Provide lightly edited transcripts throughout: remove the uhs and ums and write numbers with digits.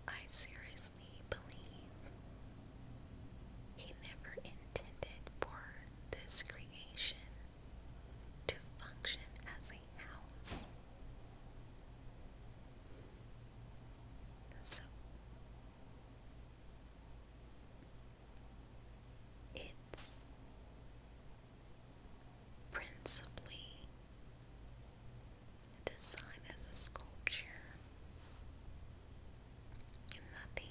I seriously believe he never intended for this creation to function as a house. So it's principally designed as a sculpture, nothing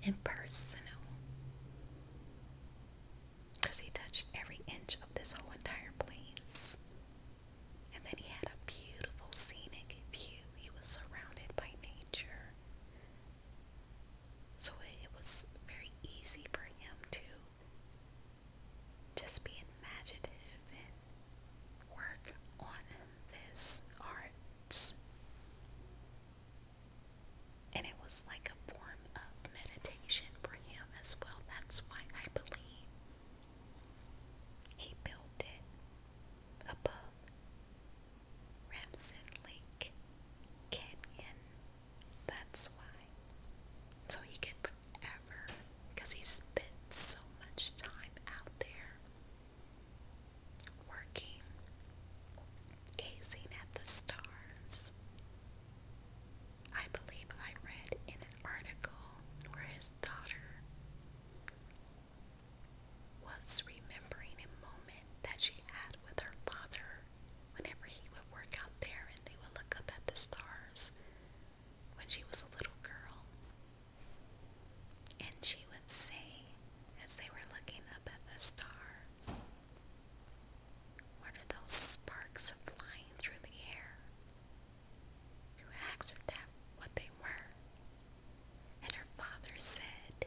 and personal, because he touched every inch of this whole entire place. And then he had a beautiful scenic view. He was surrounded by nature. So it was very easy for him to just be imaginative and work on this art. And it was like a form of meditation for him as well. That's why I believe he built it above Ramson Lake Canyon. That's why. So he could forever, because he spent so much time out there working, gazing at the stars. I believe I read in an article where his daughter was remembering a moment that she had with her father whenever he would work out there and they would look up at the stars when she was a little girl. And she would say, as they were looking up at the stars, "What are those sparks flying through the air?" You asked her that what they were. And her father said,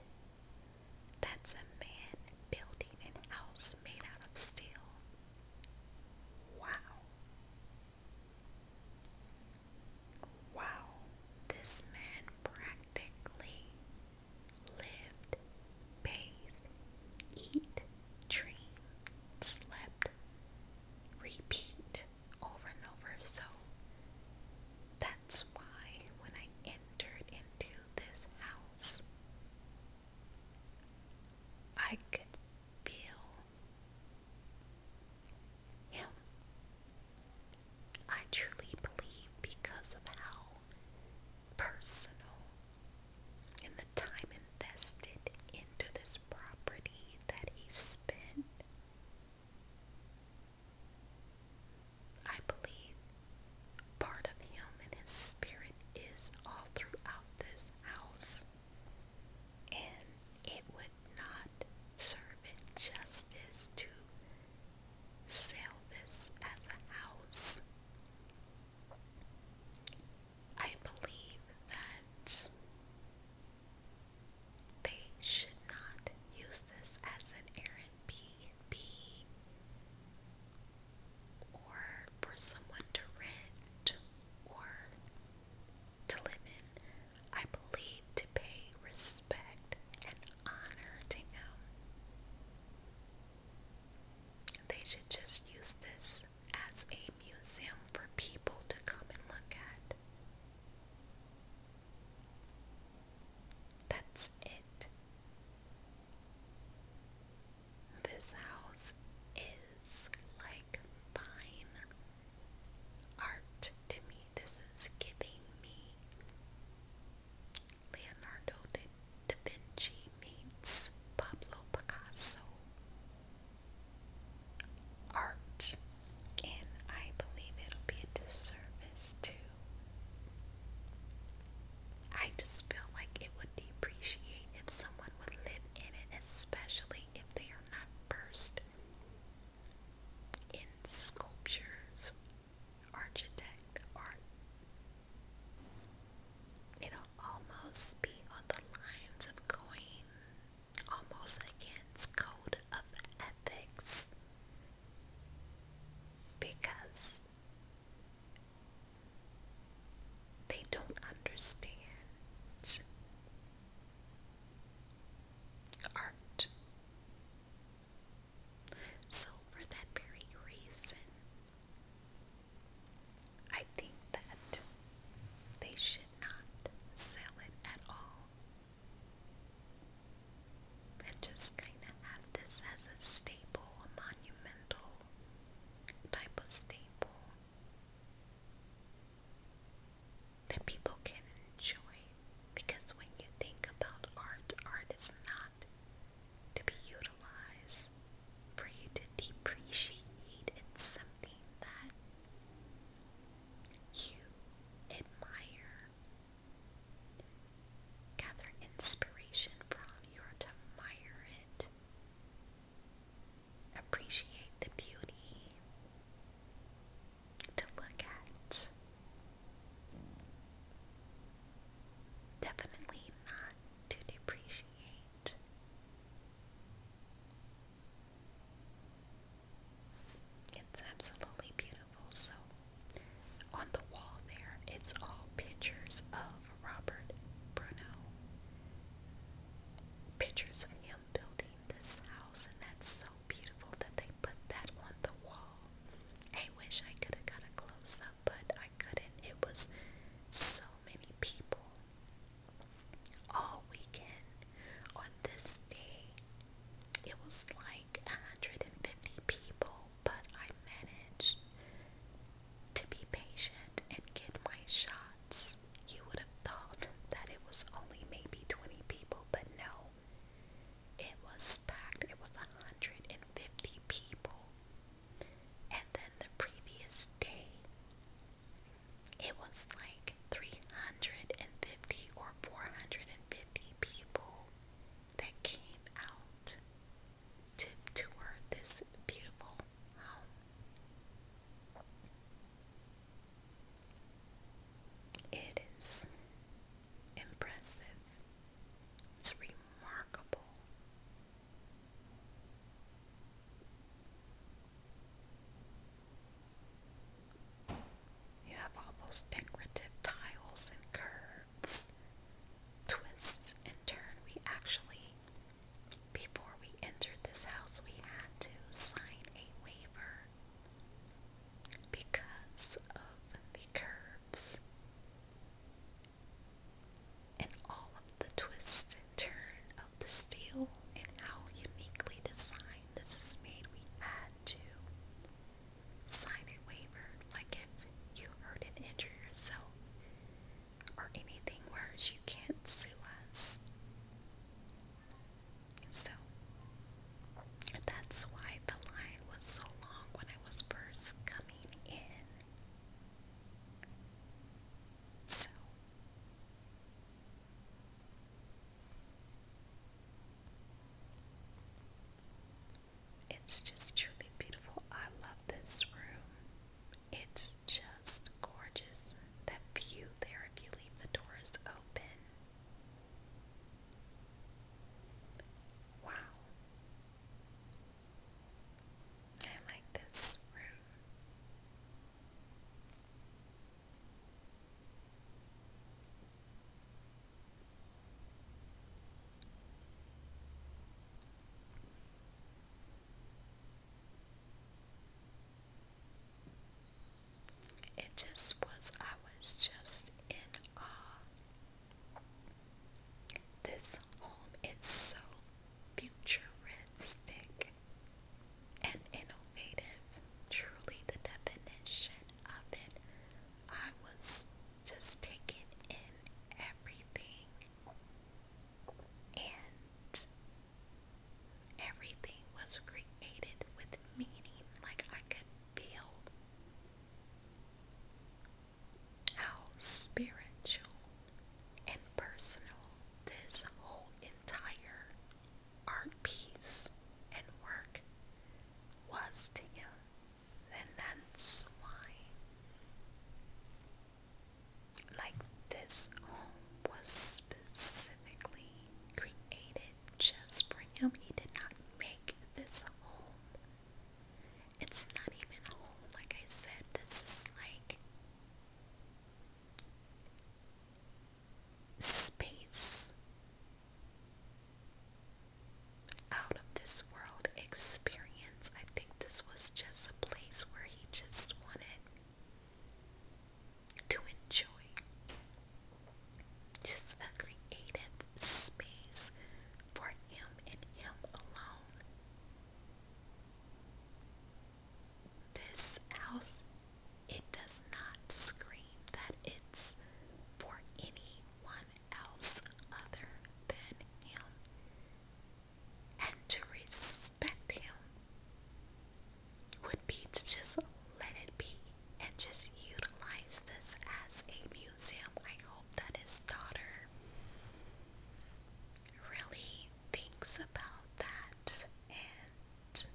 talks about that and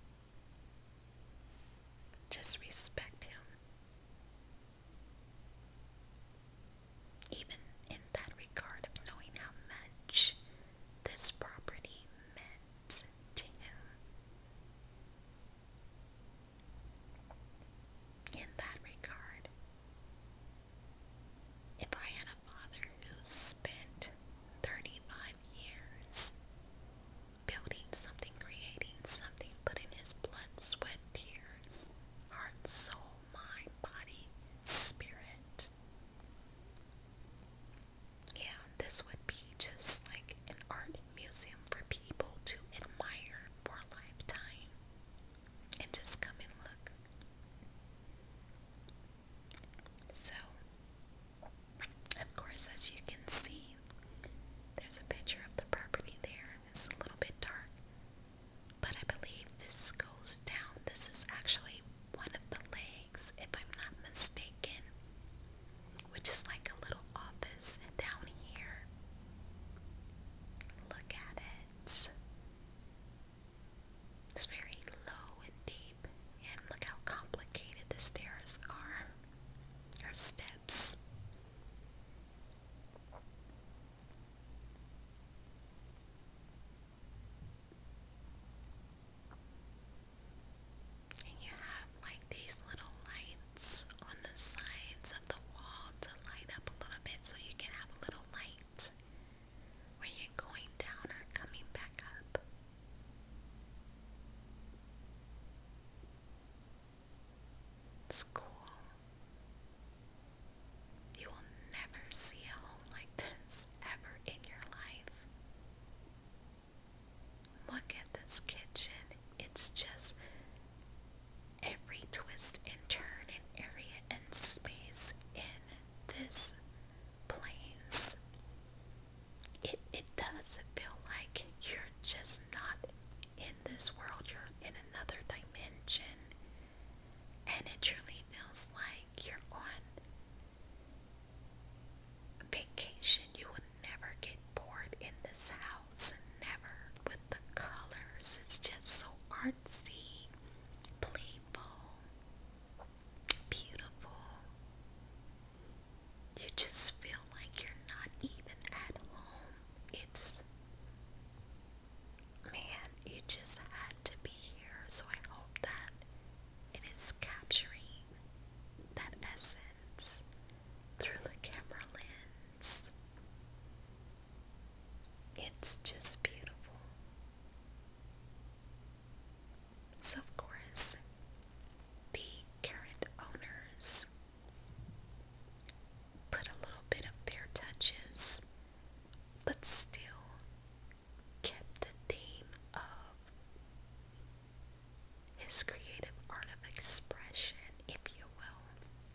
just respect him. Even in that regard of knowing how much this property meant to him. In that regard, if I had a father who spent 35 years building something, creating something, putting his blood, sweat, tears, heart, soul, mind, body, spirit, yeah, this would be just like an art museum for people to admire for a lifetime and just come and look. So, of course, as you can see, there's a picture of the property there. It's a little bit dark, but I believe this goes down. This is actually one of the legs, if I'm not mistaken, which is like a little office down here. Look at it. It's very low and deep, and look how complicated the stairs are, or steps. And you have like these little lights on the sides of the wall to light up a little bit so you can have a little light when you're going down or coming back up. It's cool. You will never see a home like this ever in your life. Look at this kitchen. It's just every twist and turn and area and space in this place. It does feel like you're just not in this world. You're in another dimension. And it truly feels like you're on vacation. You would never get bored in this house. Never. With the colors. It's just so artsy, playful, beautiful. You just feel like you're not even at home. It's, man, you just had to be here. So I hope that it is capturing that essence through the camera lens. It's just beautiful. So, of course, the current owners put a little bit of their touches, but still kept the theme of his creative art of expression, if you will.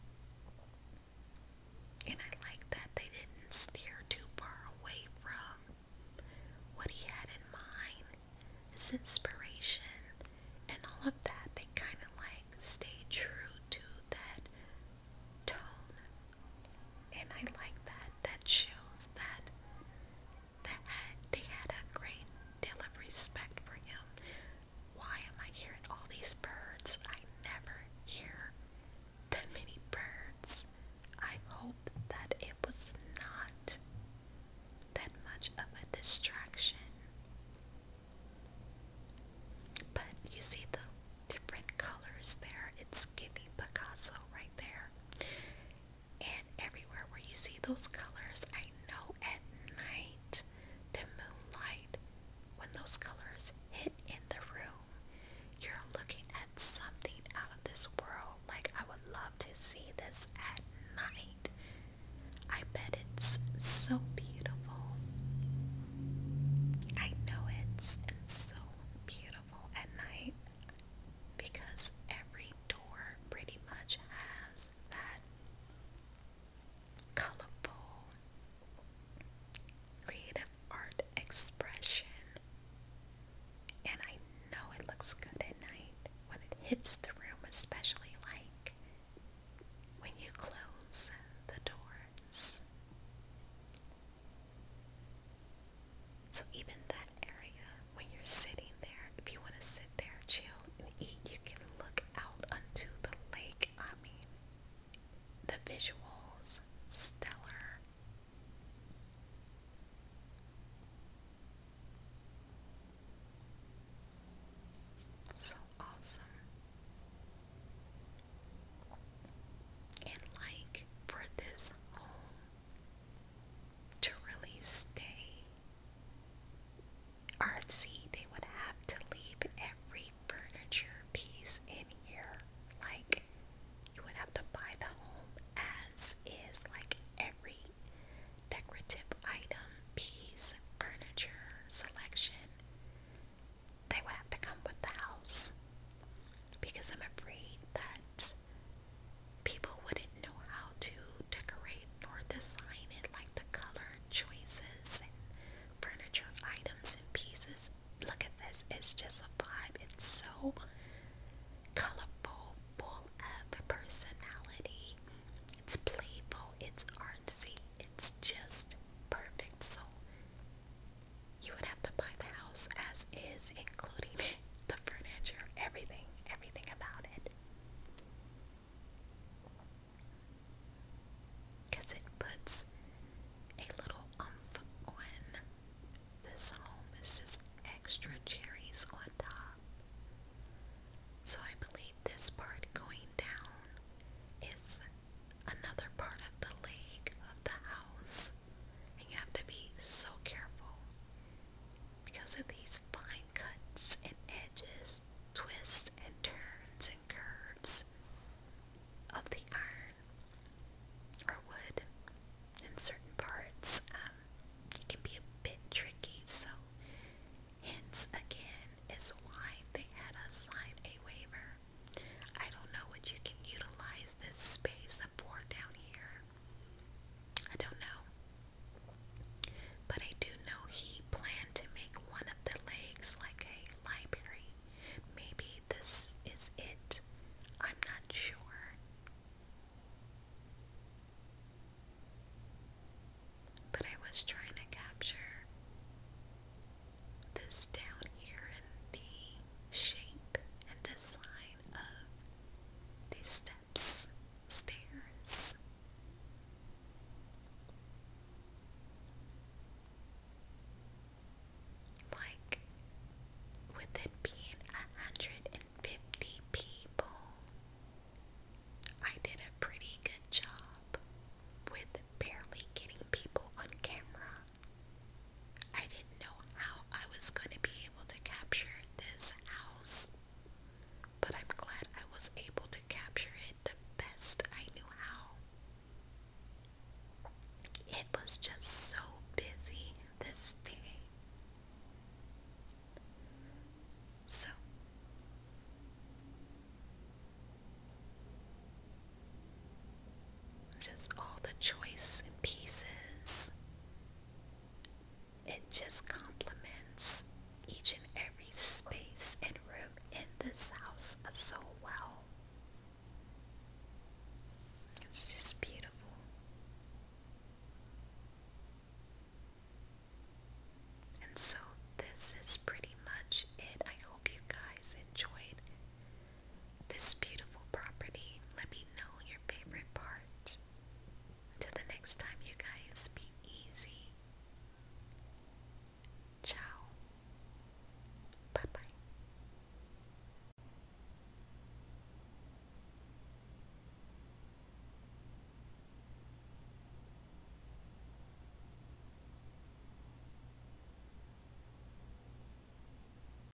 And I like that they didn't steer too far away from what he had in mind. His inspiration